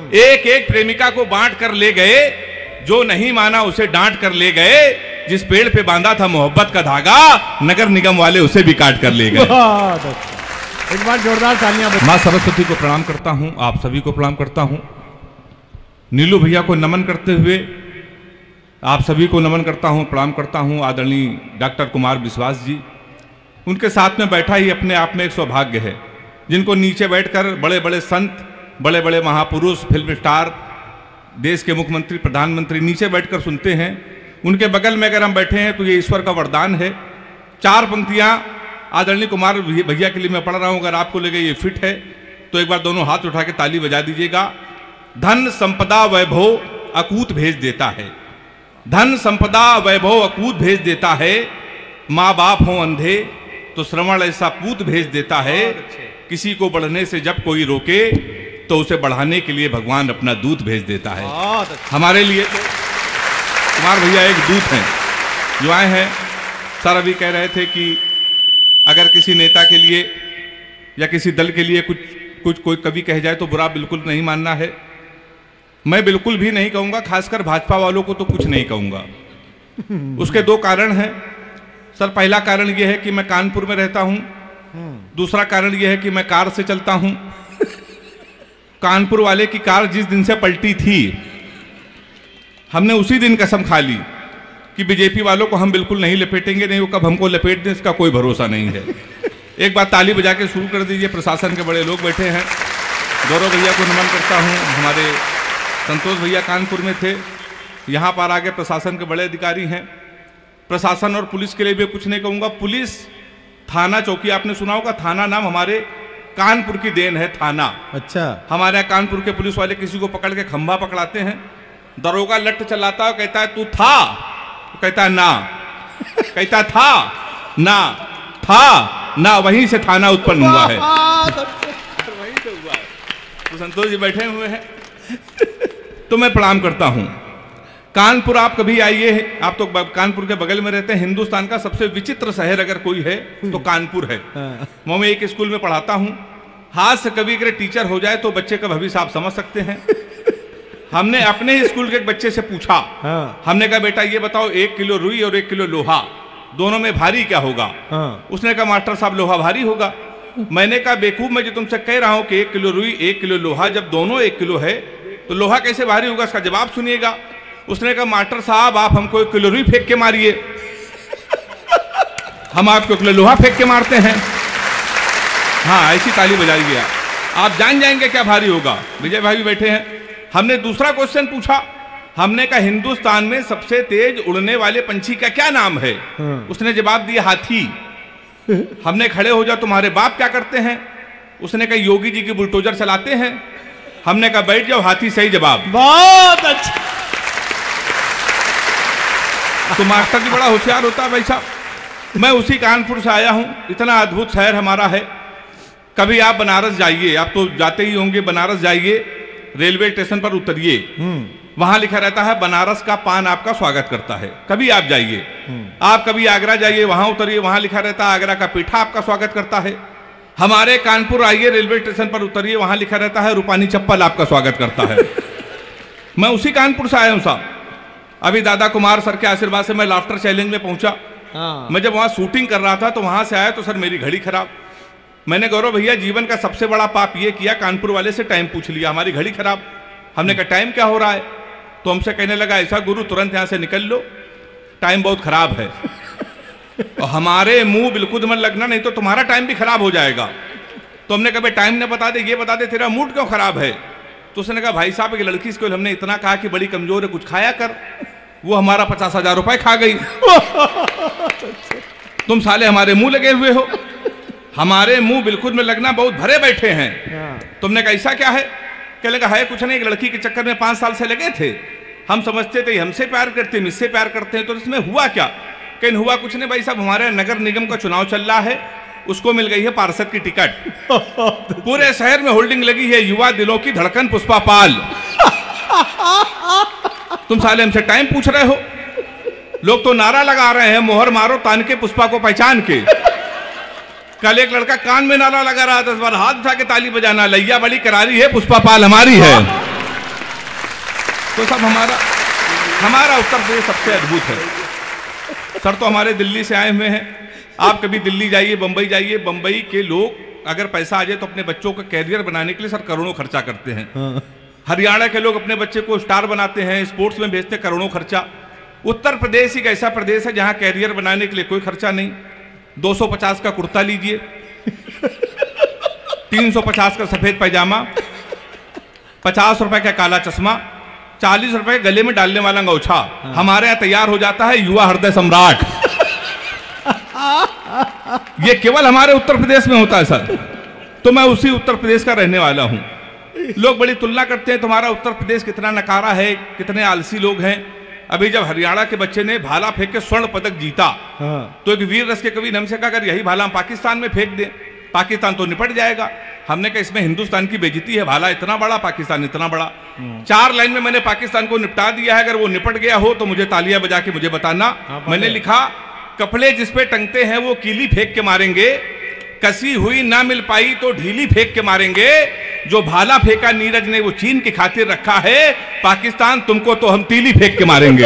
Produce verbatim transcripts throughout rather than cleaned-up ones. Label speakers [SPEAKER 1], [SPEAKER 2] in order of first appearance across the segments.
[SPEAKER 1] एक एक प्रेमिका को बांट कर ले गए, जो नहीं माना उसे डांट कर ले गए, जिस पेड़ पे बांधा था मोहब्बत का धागा, नगर निगम वाले उसे भी काट कर ले गए।
[SPEAKER 2] एक बार जोरदार तालियां।
[SPEAKER 1] माँ सरस्वती को प्रणाम करता हूं, आप सभी को प्रणाम करता हूं। नीलू भैया को नमन करते हुए आप सभी को नमन करता हूं, प्रणाम करता हूं। आदरणीय डॉक्टर कुमार विश्वास जी, उनके साथ में बैठा ही अपने आप में एक सौभाग्य है, जिनको नीचे बैठकर बड़े बड़े संत, बड़े बड़े महापुरुष, फिल्म स्टार, देश के मुख्यमंत्री, प्रधानमंत्री नीचे बैठकर सुनते हैं। उनके बगल में अगर हम बैठे हैं तो ये ईश्वर का वरदान है। चार पंक्तियां आदरणीय कुमार भैया के लिए मैं पढ़ रहा हूं, अगर आपको लगे ये फिट है तो एक बार दोनों हाथ उठा के ताली बजा दीजिएगा। धन संपदा वैभव अकूत भेज देता है, धन संपदा वैभव अकूत भेज देता है, माँ बाप हो अंधे तो श्रवण ऐसा पूत भेज देता है, किसी को बढ़ने से जब कोई रोके तो उसे बढ़ाने के लिए भगवान अपना दूत भेज देता है। हमारे लिए तो कुमार भैया एक दूत हैं जो आए हैं। सर अभी कह रहे थे कि अगर किसी नेता के लिए या किसी दल के लिए कुछ कुछ कोई कभी कह जाए तो बुरा बिल्कुल नहीं मानना है। मैं बिल्कुल भी नहीं कहूँगा, खासकर भाजपा वालों को तो कुछ नहीं कहूँगा। उसके दो कारण हैं सर। पहला कारण यह है कि मैं कानपुर में रहता हूँ, दूसरा कारण यह है कि मैं कार से चलता हूँ। कानपुर वाले की कार जिस दिन से पलटी थी, हमने उसी दिन कसम खा ली कि बीजेपी वालों को हम बिल्कुल नहीं लपेटेंगे, नहीं वो कब हमको लपेट दें इसका कोई भरोसा नहीं है। एक बार ताली बजा के शुरू कर दीजिए। प्रशासन के बड़े लोग बैठे हैं, गौरव भैया को नमन करता हूँ। हमारे संतोष भैया कानपुर में थे, यहाँ पर आगे प्रशासन के बड़े अधिकारी हैं। प्रशासन और पुलिस के लिए भी कुछ नहीं कहूँगा। पुलिस थाना चौकी आपने सुना होगा, थाना नाम हमारे कानपुर की देन है, थाना।
[SPEAKER 2] अच्छा।
[SPEAKER 1] हमारे यहाँ कानपुर के पुलिस वाले किसी को पकड़ के खंभा पकड़ाते हैं, दरोगा लट चलाता है, कहता है तू था, तो कहता है ना, कहता था ना, था ना, वहीं से थाना उत्पन्न हुआ है। वहीं से हुआ है। तो संतोष जी बैठे हुए हैं तो मैं प्रणाम करता हूं। कानपुर आप कभी आइए, आप तो कानपुर के बगल में रहते हैं। हिंदुस्तान का सबसे विचित्र शहर अगर कोई है तो कानपुर है। मैं एक स्कूल में पढ़ाता हूं। हाथ से कभी अगर टीचर हो जाए तो बच्चे का भविष्य आप समझ सकते हैं। हमने अपने ही स्कूल के एक बच्चे से पूछा, हाँ। हमने कहा बेटा ये बताओ, एक किलो रुई और एक किलो लोहा दोनों में भारी क्या होगा? हाँ। उसने कहा मास्टर साहब लोहा भारी होगा। मैंने कहा बेवकूफ, मैं जो तुमसे कह रहा हूं कि एक किलो रुई एक किलो लोहा, जब दोनों एक किलो है तो लोहा कैसे भारी होगा? इसका जवाब सुनिएगा। उसने कहा मास्टर साहब आप हमको एक किलो रुई फेंक के मारिए, हम आपको एक किलो लोहा फेंक के मारते हैं। हाँ, ऐसी ताली बजाइए, आप जान जाएंगे क्या भारी होगा। विजय भाई भी बैठे हैं। हमने दूसरा क्वेश्चन पूछा, हमने कहा हिंदुस्तान में सबसे तेज उड़ने वाले पंछी का क्या नाम है? हाँ। उसने जवाब दिया हाथी। हमने खड़े हो जाओ तुम्हारे बाप क्या करते हैं? उसने कहा योगी जी की बुलडोजर चलाते हैं। हमने कहा बैठ जाओ, हाथी सही जवाब।
[SPEAKER 2] बहुत अच्छा।
[SPEAKER 1] तो मास्टर जी बड़ा होशियार होता है भाई साहब। मैं उसी कानपुर से आया हूं। इतना अद्भुत शहर हमारा है। कभी आप बनारस जाइए, आप तो जाते ही होंगे, बनारस जाइए, रेलवे स्टेशन पर उतरिए, वहां लिखा रहता है बनारस का पान आपका स्वागत करता है। कभी आप जाइए, आप कभी आगरा जाइए, वहां उतरिए, वहां लिखा रहता है आगरा का पीठा आपका स्वागत करता है। हमारे कानपुर आइए, रेलवे स्टेशन पर उतरिए, वहां लिखा रहता है रूपानी चप्पल आपका स्वागत करता है। मैं उसी कानपुर से आया हूं साहब। अभी दादा कुमार सर के आशीर्वाद से मैं लाफ्टर चैलेंज में पहुंचा। हाँ। मैं जब वहां शूटिंग कर रहा था तो वहां से आया तो सर मेरी घड़ी खराब। मैंने गौरव भैया जीवन का सबसे बड़ा पाप ये किया, कानपुर वाले से टाइम पूछ लिया, हमारी घड़ी खराब। हमने कहा टाइम क्या हो रहा है? तो हमसे कहने लगा ऐसा गुरु तुरंत यहां से निकल लो, टाइम बहुत खराब है। और हमारे मुंह बिल्कुल मन लगना, नहीं तो तुम्हारा टाइम भी खराब हो जाएगा। तो हमने कहा टाइम ने बता दे, ये बता दे तेरा मूड क्यों खराब है? तो उसने कहा भाई साहब एक लड़की को हमने इतना कहा कि बड़ी कमजोर है, कुछ खाया कर, वो हमारा पचास हजार रुपए खा गई। तुम साले हमारे मुंह लगे हुए हो, हमारे मुंह बिल्कुल में लगना बहुत भरे बैठे हैं। तुमने कहा ऐसा क्या है? क्या लगा है कुछ नहीं, एक लड़की के चक्कर में पांच साल से लगे थे, हम समझते थे हमसे प्यार करते हैं, मुझसे प्यार करते हैं, तो इसमें हुआ क्या? कहीं हुआ कुछ नहीं भाई साहब, हमारे नगर निगम का चुनाव चल रहा है, उसको मिल गई है पार्षद की टिकट। पूरे शहर में होल्डिंग लगी है युवा दिलों की धड़कन पुष्पा पाल। तुम साले हमसे टाइम पूछ रहे हो? लोग तो नारा लगा रहे हैं मोहर मारो तान के पुष्पा को पहचान के। कल एक लड़का कान में नारा लगा रहा था, इस बार हाथ उठा के ताली बजाना, लैया बड़ी करारी है पुष्पा पाल हमारी है। तो सब हमारा हमारा उत्तर प्रदेश सबसे अद्भुत है सर। तो हमारे दिल्ली से आए हुए हैं, आप कभी दिल्ली जाइए, बंबई जाइए, बंबई के लोग अगर पैसा आ जाए तो अपने बच्चों का कैरियर बनाने के लिए सर करोड़ों खर्चा करते हैं। हाँ। हरियाणा के लोग अपने बच्चे को स्टार बनाते हैं, स्पोर्ट्स में भेजते करोड़ों खर्चा। उत्तर प्रदेश एक ऐसा प्रदेश है जहां कैरियर बनाने के लिए कोई खर्चा नहीं। दो सौ पचास का कुर्ता लीजिए, तीन सौ पचास का सफेद पैजामा, पचास रुपए का काला चश्मा, चालीस रुपए गले में डालने वाला अंगोछा। हाँ। हमारे यहाँ तैयार हो जाता है युवा हृदय सम्राट। ये केवल हमारे उत्तर प्रदेश में होता है सर। तो मैं उसी उत्तर प्रदेश का रहने वाला हूं। लोग बड़ी तुलना करते हैं तुम्हारा उत्तर प्रदेश कितना नकारा है, कितने आलसी लोग हैं। अभी जब हरियाणा के बच्चे ने भाला फेंक के स्वर्ण पदक जीता, हाँ। तो एक वीर रस के कवि ने हमसे कहा अगर यही भाला हम पाकिस्तान में फेंक दें, पाकिस्तान तो निपट जाएगा। हमने कहा इसमें हिंदुस्तान की बेइज्जती है, भाला इतना बड़ा, पाकिस्तान इतना बड़ा। चार लाइन में मैंने पाकिस्तान को निपटा दिया है। अगर वो निपट गया हो तो मुझे तालियां बजा के मुझे बताना। हाँ, मैंने लिखा कपड़े जिस पे टंगते हैं वो कीली फेंक के मारेंगे, कसी हुई ना मिल पाई तो ढीली फेंक के मारेंगे। जो भाला फेंका नीरज ने वो चीन की खातिर रखा है, पाकिस्तान तुमको तो हम तीली फेंक के मारेंगे।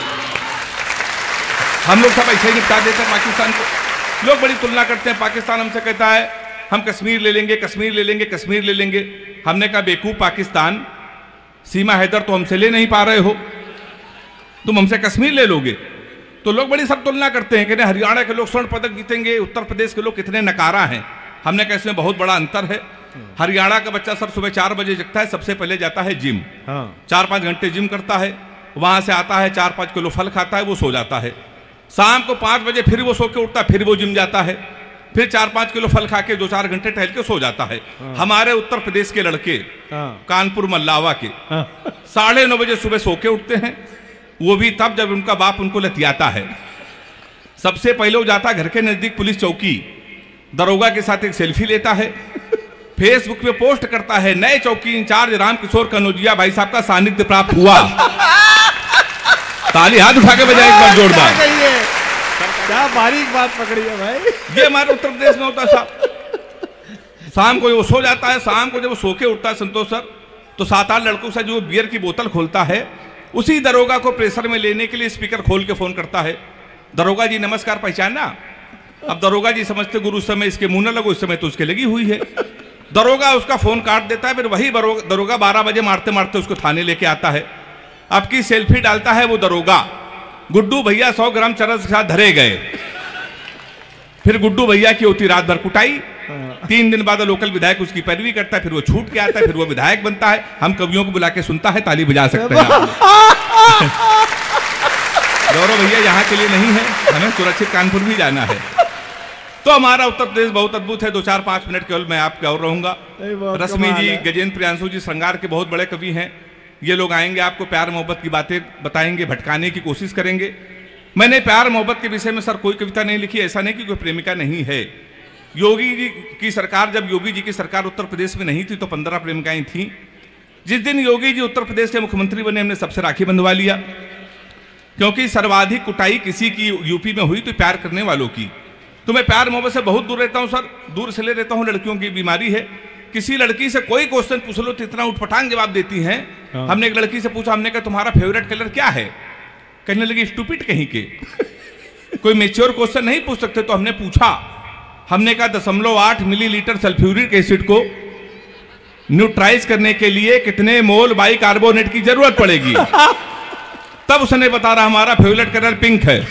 [SPEAKER 1] हम लोग सब ऐसे ही निपटा देते हैं पाकिस्तान को। लोग बड़ी तुलना करते हैं, पाकिस्तान हमसे कहता है हम कश्मीर ले लेंगे, कश्मीर ले लेंगे, कश्मीर ले लेंगे। हमने कहा बेवकूफ पाकिस्तान, सीमा हैदर तो हमसे ले नहीं पा रहे हो, तुम हमसे कश्मीर ले लोगे। तो लोग बड़ी सब तुलना करते हैं कि हरियाणा के लोग स्वर्ण पदक जीतेंगे, उत्तर प्रदेश के लोग कितने नकारा हैं। हमने कहा इसमें बहुत बड़ा अंतर है। हरियाणा का बच्चा सर सुबह चार बजे जगता है, सबसे पहले जाता है जिम, हाँ। चार पाँच घंटे जिम करता है, वहां से आता है, चार पाँच किलो फल खाता है, वो सो जाता है। शाम को पाँच बजे फिर वो सो के उठता है, फिर वो जिम जाता है, फिर चार पाँच किलो फल खा के दो चार घंटे टहल के सो जाता है। हाँ। हमारे उत्तर प्रदेश के लड़के, हाँ। कानपुर मल्लावा के, हाँ। साढ़े नौ बजे सुबह सो के उठते हैं, वो भी तब जब उनका बाप उनको लतियाता है। सबसे पहले वो जाता घर के नजदीक पुलिस चौकी, दरोगा के साथ एक सेल्फी लेता है, फेसबुक पे पोस्ट करता है नए चौकी इंचार्ज रामकिशोर कनौजिया भाई साहब का सानिध्य प्राप्त हुआ। ताली हाथ उठा के बजाय एक बार जोरदार।
[SPEAKER 2] क्या बारीक बात पकड़ी है भाई।
[SPEAKER 1] ये हमारे उत्तर प्रदेश में होता साहब। शाम को वो सो जाता है, शाम को जब वो सो के उठता है संतोष सर, तो सात आठ लड़कों से जो बियर की बोतल खोलता है, उसी दरोगा को प्रेशर में लेने के लिए स्पीकर खोल के फोन करता है, दरोगा जी नमस्कार, पहचाना। अब दरोगा जी समझते गुरु उस समय इसके मुंह न लगो, इस समय तो उसके लगी हुई है। दरोगा उसका फोन काट देता है, फिर वही दरोगा बारह बजे मारते मारते उसको थाने लेके आता है। अब की सेल्फी डालता है वो दरोगा, गुड्डू भैया सौ ग्राम चरस के साथ धरे गए। फिर गुड्डू भैया की होती रात भर कुटाई। तीन दिन बाद लोकल विधायक उसकी पैरवी करता है, फिर वो छूट के आता है, फिर वो विधायक बनता है। हम कवियों को बुला के सुनता है, ताली बजा सकते हैं। गौरव भैया यहाँ के लिए नहीं है, हमें सुरक्षित कानपुर भी जाना है। तो हमारा उत्तर प्रदेश बहुत अद्भुत है। दो चार पांच मिनट केवल मैं आपके और रहूंगा। रश्मि जी, गजेंद्र प्रियांशु जी श्रृंगार के बहुत बड़े कवि हैं। ये लोग आएंगे, आपको प्यार मोहब्बत की बातें बताएंगे, भटकाने की कोशिश करेंगे। मैंने प्यार मोहब्बत के विषय में सर कोई कविता नहीं लिखी, ऐसा नहीं कि कोई प्रेमिका नहीं है। योगी जी की सरकार, जब योगी जी की सरकार उत्तर प्रदेश में नहीं थी तो पंद्रह प्रेमिकाएं थी। जिस दिन योगी जी उत्तर प्रदेश के मुख्यमंत्री बने, हमने सबसे राखी बंधवा लिया, क्योंकि सर्वाधिक कुटाई किसी की यूपी में हुई तो प्यार करने वालों की। तो मैं प्यार मोहब्बत से बहुत दूर रहता हूं सर, दूर से ले रहता हूं। लड़कियों की बीमारी है, किसी लड़की से कोई क्वेश्चन पूछ लो तो इतना उठपटांग जवाब देती हैं। हाँ। हमने एक लड़की से पूछा, हमने कहा तुम्हारा फेवरेट कलर क्या है? कहने लगी स्टूपिड कहीं के। कोई मेच्योर क्वेश्चन नहीं पूछ सकते। तो हमने पूछा, हमने कहा दशमलव आठ मिलीलीटर सल्फ्यूरिक एसिड को न्यूट्राइज करने के लिए कितने मोल बाइकार्बोनेट की जरूरत पड़ेगी? तब उसने बता रहा हमारा फेवरेट कलर पिंक है।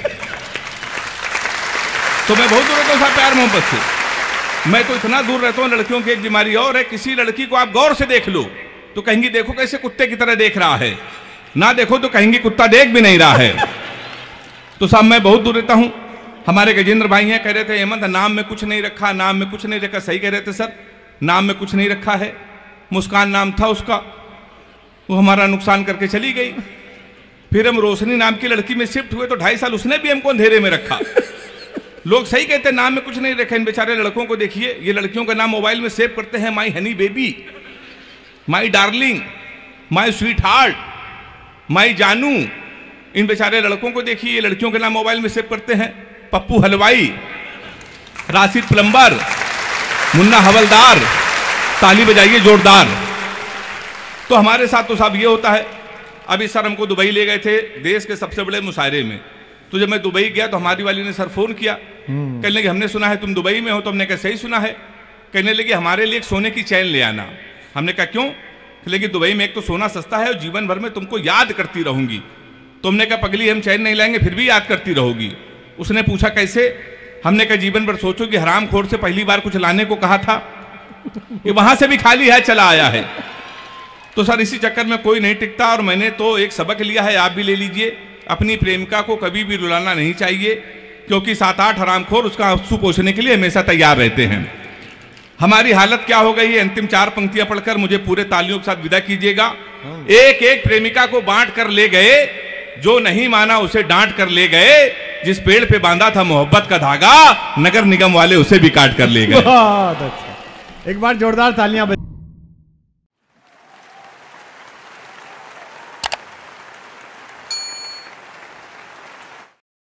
[SPEAKER 1] तो मैं बहुत दूर रहता हूँ प्यार मोहब्बत से। मैं तो इतना दूर रहता हूँ। लड़कियों की एक बीमारी और है, किसी लड़की को आप गौर से देख लो तो कहेंगी देखो कैसे कुत्ते की तरह देख रहा है, ना देखो तो कहेंगी कुत्ता देख भी नहीं रहा है। तो साहब मैं बहुत दूर रहता हूँ। हमारे गजेंद्र भाई हैं, कह रहे थे हेमंत नाम में कुछ नहीं रखा, नाम में कुछ नहीं रखा। सही कह रहे थे सर, नाम में कुछ नहीं रखा है। मुस्कान नाम था उसका, वो हमारा नुकसान करके चली गई। फिर हम रोशनी नाम की लड़की में शिफ्ट हुए तो ढाई साल उसने भी हमको अंधेरे में रखा। लोग सही कहते हैं नाम में कुछ नहीं रखा। इन बेचारे लड़कों को देखिए, ये लड़कियों का नाम मोबाइल में सेव करते हैं, my honey baby, my darling, my sweet heart, my जानू। इन बेचारे लड़कों को देखिए, ये लड़कियों के नाम मोबाइल में सेव करते हैं। पप्पू हलवाई, राशिद प्लम्बर, मुन्ना हवलदार। ताली बजाइए जोरदार। तो हमारे साथ तो साहब ये होता है। अभी सर हमको दुबई ले गए थे देश के सबसे बड़े मुशायरे में। तो जब मैं दुबई गया तो हमारी वाली ने सर फोन किया, कहने लगे हमने सुना है तुम दुबई में हो। तो हमने कहा सही सुना है। कहने लगे हमारे लिए एक सोने की चैन ले आना। हमने कहा क्यों? लेकिन दुबई में एक तो सोना सस्ता है और जीवन भर में तुमको याद करती रहूंगी। तुमने कहा पगली हम चैन नहीं लाएंगे फिर भी याद करती रहोगी। उसने पूछा कैसे? हमने कहा जीवन भर सोचो कि हराम खोर से पहली बार कुछ लाने को कहा था, ये वहां से भी खाली है चला आया है। तो सर इसी चक्कर में कोई नहीं टिकता और मैंने तो एक सबक लिया है, आप भी ले लीजिए। अपनी प्रेमिका को कभी भी रुलाना नहीं चाहिए, क्योंकि सात आठ हरामखोर उसका आंसू पोंछने के लिए हमेशा तैयार रहते हैं। हमारी हालत क्या हो गई है? अंतिम चार पंक्तियां पढ़कर मुझे पूरे तालियों के साथ विदा कीजिएगा। एक एक प्रेमिका को बांट कर ले गए, जो नहीं माना उसे डांट कर ले गए। जिस पेड़ पे बांधा था मोहब्बत का धागा, नगर निगम वाले उसे भी काट कर ले गए।
[SPEAKER 2] बहुत अच्छा, एक बार जोरदार तालियां।